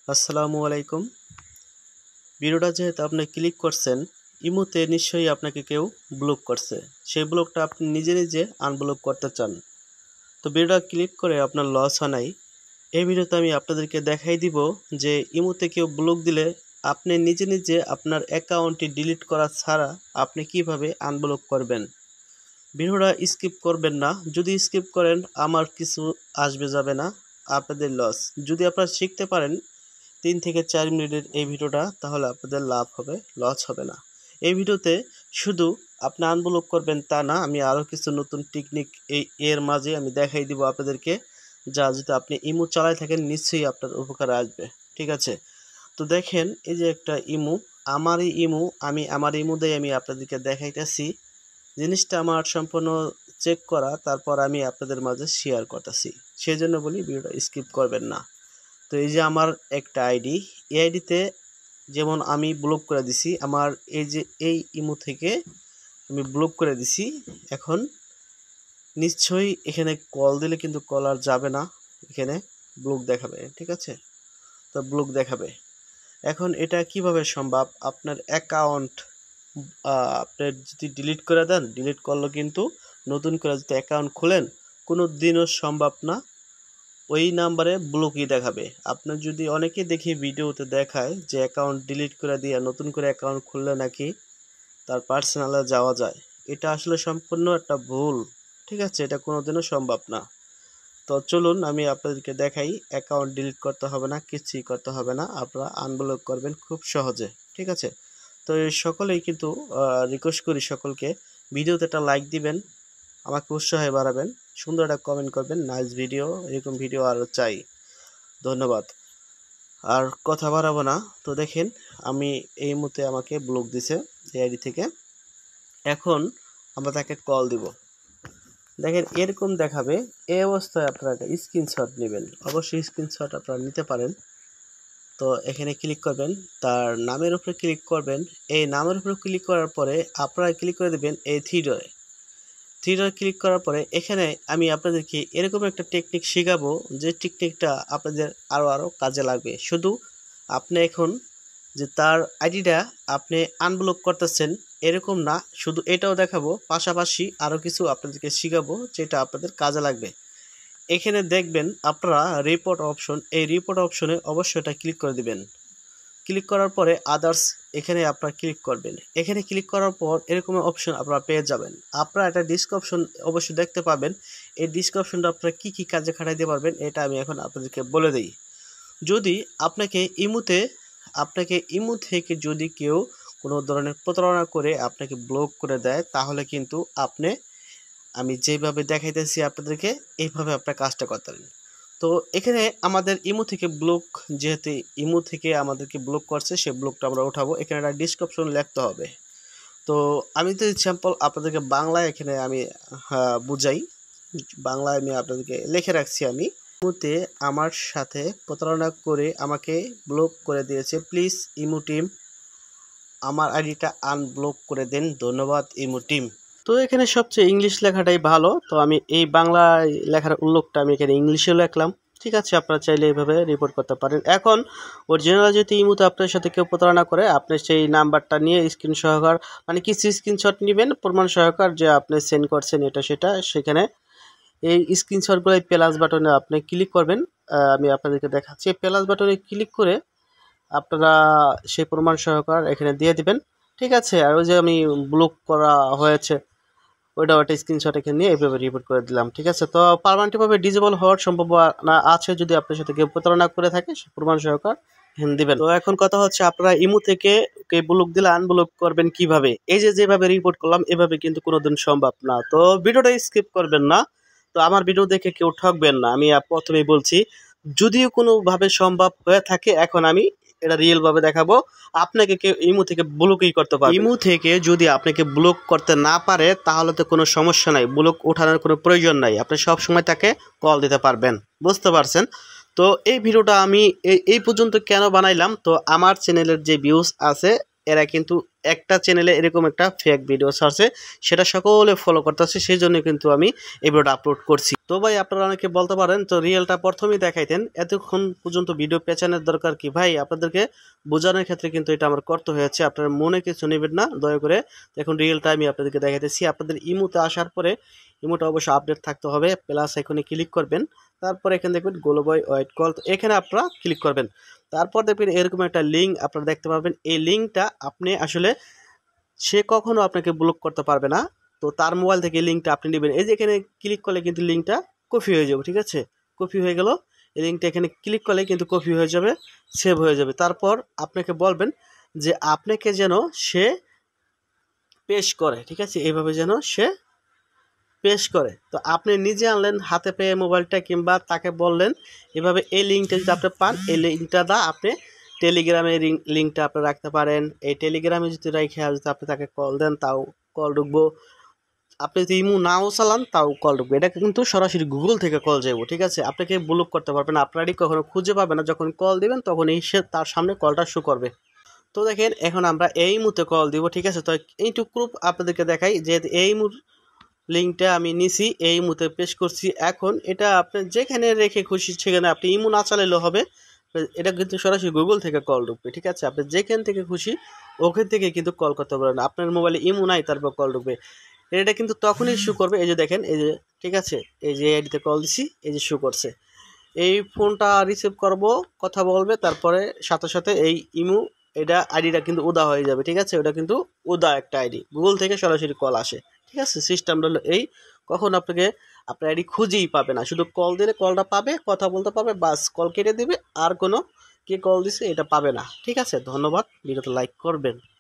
আসসালামু আলাইকুম। ভিডিওটা যেহেতু আপনি ক্লিক করছেন, ইমোতে নিশ্চয়ই আপনাকে কেউ ব্লক করছে। সেই ব্লকটা আপনি নিজে নিজে আনব্লক করতে চান। তো ভিডিওটা ক্লিক করে আপনার লস হয় নাই। এই ভিডিওতে আমি আপনাদেরকে দেখাই দিব যে ইমোতে কেউ ব্লক দিলে আপনি নিজে নিজে আপনার অ্যাকাউন্টটি ডিলিট করা ছাড়া আপনি কিভাবে আনব্লক করবেন। ভিডিওটা স্কিপ করবেন না। যদি স্কিপ করেন আমার কিছু আসবে যাবে না, আপনাদের লস। যদি আপনারা শিখতে পারেন ৩ থেকে ৪ মিনিটের এই ভিডিওটা, তাহলে আপনাদের লাভ হবে, লস হবে না। এই ভিডিওতে শুধু আপনি আনব্লক করবেন তা না, আমি আরও কিছু নতুন টেকনিক এর মাঝে আমি দেখাই দিব আপনাদেরকে, যা যদি আপনি ইমো চালায় থাকেন নিশ্চয়ই আপনার উপকারে আসবে। ঠিক আছে? তো দেখেন, এই যে একটা ইমো, আমারই ইমো, আমি আমার ইমো দিয়ে আমি আপনাদেরকে দেখাইতেছি। জিনিসটা আমার সম্পূর্ণ চেক করা, তারপর আমি আপনাদের মাঝে শেয়ার করতেছি। সেই জন্য বলি ভিডিওটা স্কিপ করবেন না। তো এই যে আমার একটা আইডি, এই আইডিতে যেমন আমি ব্লক করে দিছি, আমার এই যে এই ইমো থেকে আমি ব্লক করে দিছি। এখন নিশ্চয়ই এখানে কল দিলে কিন্তু কল আর যাবে না, এখানে ব্লক দেখাবে। ঠিক আছে? তো ব্লক দেখাবে। এখন এটা কিভাবে সম্ভব? আপনার অ্যাকাউন্ট আপনি যদি ডিলিট করে দেন, ডিলিট করলে কিন্তু নতুন করে যদি অ্যাকাউন্ট খোলেন কোনো দিনও সম্ভব না ওই নাম্বারে ব্লকই দেখাবে। আপনার যদি অনেকে দেখি ভিডিওতে দেখায় যে অ্যাকাউন্ট ডিলিট করে দিয়ে নতুন করে অ্যাকাউন্ট খুললে নাকি তার পার্সোনালে যাওয়া যায়। এটা আসলে সম্পূর্ণ একটা ভুল। ঠিক আছে? এটা কোনোদিনও সম্ভব না। তো চলুন আমি আপনাদেরকে দেখাই, অ্যাকাউন্ট ডিলিট করতে হবে না, কিছুই করতে হবে না, আপনারা আনব্লক করবেন খুব সহজে। ঠিক আছে? তো এই সকলেই কিন্তু রিকোয়েস্ট করি সকলকে, ভিডিওতে একটা লাইক দিবেন, আমাকে উৎসাহে বাড়াবেন, সুন্দর একটা কমেন্ট করবেন, নাইস ভিডিও, এরকম ভিডিও আরও চাই। ধন্যবাদ। আর কথা বাড়াবো না। তো দেখেন, আমি এই মুহূর্তে আমাকে ব্লক দিছে এই আইডি থেকে। এখন আমরা তাকে কল দিব। দেখেন এরকম দেখাবে। এই অবস্থায় আপনারা একটা স্ক্রিনশট নেবেন, অবশ্যই স্ক্রিনশট আপনারা নিতে পারেন। তো এখানে ক্লিক করবেন, তার নামের উপরে ক্লিক করবেন। এই নামের উপরে ক্লিক করার পরে আপনারা ক্লিক করে দেবেন এই থ্রিডে ক্লিক করার পরে এখানে আমি আপনাদেরকে এরকম একটা টেকনিক শেখাবো, যে টেকনিকটা আপনাদের আরও কাজে লাগবে। শুধু আপনি এখন যে তার আইডিটা আপনি আনব্লক করতেছেন এরকম না, শুধু এটাও দেখাবো, পাশাপাশি আরও কিছু আপনাদেরকে শেখাবো যেটা আপনাদের কাজে লাগবে। এখানে দেখবেন আপনারা রিপোর্ট অপশন, এই রিপোর্ট অপশনে অবশ্যই এটা ক্লিক করে দিবেন। ক্লিক করার পরে আদার্স এখানে আপনারা ক্লিক করবেন। এখানে ক্লিক করার পর এরকম অপশন আপনারা পেয়ে যাবেন। আপনারা একটা ডিস্ক অপশন অবশ্যই দেখতে পাবেন। এই ডিস্ক অপশনটা আপনারা কী কী কাজে খাটাইতে পারবেন এটা আমি এখন আপনাদেরকে বলে দিই। যদি আপনাকে ইমো থেকে যদি কেউ কোনো ধরনের প্রতারণা করে আপনাকে ব্লক করে দেয়, তাহলে কিন্তু আমি যেভাবে দেখাইতেছি আপনাদেরকে এইভাবে আপনার কাজটা করতে পারেন। তো এখানে আমাদের ইমো থেকে ব্লক, যেহেতু ইমো থেকে আমাদেরকে ব্লক করছে, সে ব্লকটা আমরা উঠাবো। এখানে একটা ডিসক্রিপশন লিখতে হবে। তো আমি তো স্যাম্পল আপনাদেরকে বাংলায় এখানে আমি বুঝাই। বাংলায় আমি আপনাদেরকে লিখে রাখছি। আমি ইমোতে আমার সাথে প্রতারণা করে আমাকে ব্লক করে দিয়েছে, প্লিজ ইমো টিম আমার আইডিটা আনব্লক করে দেন, ধন্যবাদ ইমো টিম। তো এখানে সবচেয়ে ইংলিশ লেখাটাই ভালো, তো আমি এই বাংলা লেখার উল্লেখটা আমি এখানে ইংলিশে লিখলাম। ঠিক আছে? আপনারা চাইলে এইভাবে রিপোর্ট করতে পারেন। এখন অরিজিনাল যদি ইমোতে আপনার সাথে কেউ প্রতারণা করে, আপনি সেই নাম্বারটা নিয়ে স্ক্রিন সহকার, মানে কিছু স্ক্রিনশট নেবেন প্রমাণ সহকার যে আপনি সেন্ড করছেন এটা সেটা। সেখানে এই স্ক্রিনশটগুলো এই প্লাস বাটনে আপনি ক্লিক করবেন। আমি আপনাদেরকে দেখাচ্ছি। প্লাস বাটনে ক্লিক করে আপনারা সেই প্রমাণ সহকার এখানে দিয়ে দিবেন। ঠিক আছে? আর ওই যে আমি ব্লক করা হয়েছে ওইটাও একটা স্ক্রিনশট এখানে নিয়ে এইভাবে রিপোর্ট করে দিলাম। ঠিক আছে? তো পার্মানেন্টভাবে ডিজেবল হওয়ার সম্ভাবনা আছে যদি আপনার সাথে কেউ প্রতারণা করে থাকে, সে প্রমাণ সহকার দিবেন। তো এখন কথা হচ্ছে, আপনারা ইমো থেকে কে ব্লক দিলে আনব্লক করবেন কিভাবে? এই যে যেভাবে রিপোর্ট করলাম এভাবে কিন্তু কোনোদিন সম্ভব না। তো ভিডিওটা স্কিপ করবেন না। তো আমার ভিডিও দেখে কেউ ঠকবেন না, আমি প্রথমেই বলছি। যদিও কোনোভাবে সম্ভব হয়ে থাকে, এখন আমি এটা রিয়েল ভাবে দেখাবো। আপনাকে কেউ ইমো থেকে ব্লকই করতে পারবে। ইমো থেকে যদি আপনাকে ব্লক করতে না পারে তাহলে তো কোনো সমস্যা নাই, ব্লক ওঠানোর কোনো প্রয়োজন নাই, আপনি সব সময় তাকে কল দিতে পারবেন। বুঝতে পারছেন? তো এই ভিডিওটা আমি এই পর্যন্ত কেন বানাইলাম, তো আমার চ্যানেলের যে ভিউজ আছে এরা কিন্তু একটা চ্যানেলে এরকম একটা ফেক ভিডিও ছাড়ছে, সেটা সকলে ফলো করতেছে, সেই জন্য কিন্তু আমি এই ভিডিওটা আপলোড করছি। তো ভাই আপনারা অনেকে বলতে পারেন তো রিয়েলটা প্রথমেই দেখাইতেন, এতক্ষণ পর্যন্ত ভিডিও পেছানোর দরকার কি? ভাই আপনাদেরকে বোঝানোর ক্ষেত্রে কিন্তু এটা আমার করতে হয়েছে, আপনারা মনে কিছু নেবেন না দয়া করে। এখন রিয়েলটা আমি আপনাদেরকে দেখাইতেছি। আপনাদের ইমোতে আসার পরে ইমোটা অবশ্যই আপডেট থাকতে হবে, প্লাস এখানে ক্লিক করবেন, তারপর এখানে দেখবেন গোলবয় ওয়েট কল, তো এখানে আপনারা ক্লিক করবেন। তারপর দেখবেন এরকম একটা লিঙ্ক আপনারা দেখতে পাবেন। এই লিঙ্কটা আপনি আসলে সে কখনো আপনাকে ব্লক করতে পারবে না। তো তার মোবাইল থেকে লিঙ্কটা আপনি নেবেন, এই যে এখানে ক্লিক করলে কিন্তু লিঙ্কটা কপি হয়ে যাবে, ঠিক আছে? কপি হয়ে গেল, এই লিঙ্কটা এখানে ক্লিক করলে কিন্তু কপি হয়ে যাবে, সেভ হয়ে যাবে। তারপর আপনাকে বলবেন যে আপনাকে যেন সে পেশ করে, ঠিক আছে? এইভাবে যেন সে পেশ করে। তো আপনি নিজে আনলেন হাতে পেয়ে মোবাইলটা, কিংবা তাকে বললেন এভাবে। এই লিঙ্কটা যদি আপনি পান, এই লিঙ্কটা দা আপনি টেলিগ্রামে লিঙ্কটা আপনি রাখতে পারেন। এই টেলিগ্রামে যদি রেখে যদি আপনি তাকে কল দেন, তাও কল ঢুকবো। আপনি যদি ইমো নাও চালান, তাও কল ঢুকবে। এটা কিন্তু সরাসরি গুগল থেকে কল যাবো, ঠিক আছে? আপনাকে ব্লক করতে পারবেন না, আপনারই কখনো খুঁজে পাবে না। যখন কল দিবেন তখনই সে তার সামনে কলটা শো করবে। তো দেখেন এখন আমরা এই মুহূর্তে কল দিব, ঠিক আছে? তো এইটুকু প্রুফ আপনাদেরকে দেখাই যে এই লিঙ্কটা আমি নিছি, এই মুহূর্তে পেশ করছি। এখন এটা আপনি যেখানে রেখে খুশি সেখানে আপনি ইমো না চালাইলেও হবে, এটা কিন্তু সরাসরি গুগল থেকে কল ঢুকবে, ঠিক আছে? আপনি যেখান থেকে খুশি ওখান থেকে কিন্তু কল করতে পারেন। আপনার মোবাইলে ইমো নাই, তারপর কল ঢুকবে। এটা কিন্তু তখনই শো করবে, এই যে দেখেন, এই যে, ঠিক আছে? এই যে আইডিতে কল দিছি, এই যে শো করছে। এই ফোনটা রিসিভ করব, কথা বলবে, তারপরে সাথে সাথে এই ইমো এটা আইডিটা কিন্তু উদা হয়ে যাবে, ঠিক আছে? ওটা কিন্তু উদা একটা আইডি, গুগল থেকে সরাসরি কল আসে, ঠিক আছে? সিস্টেমটা হলো এই। কখন আপনাকে আপনার আইডি খুঁজেই পাবে না, শুধু কল দিলে কলটা পাবে, কথা বলতে পারবে, বাস কল কেটে দিবে, আর কোনো কে কল দিছে এটা পাবে না, ঠিক আছে? ধন্যবাদ, ভিডিওতে লাইক করবেন।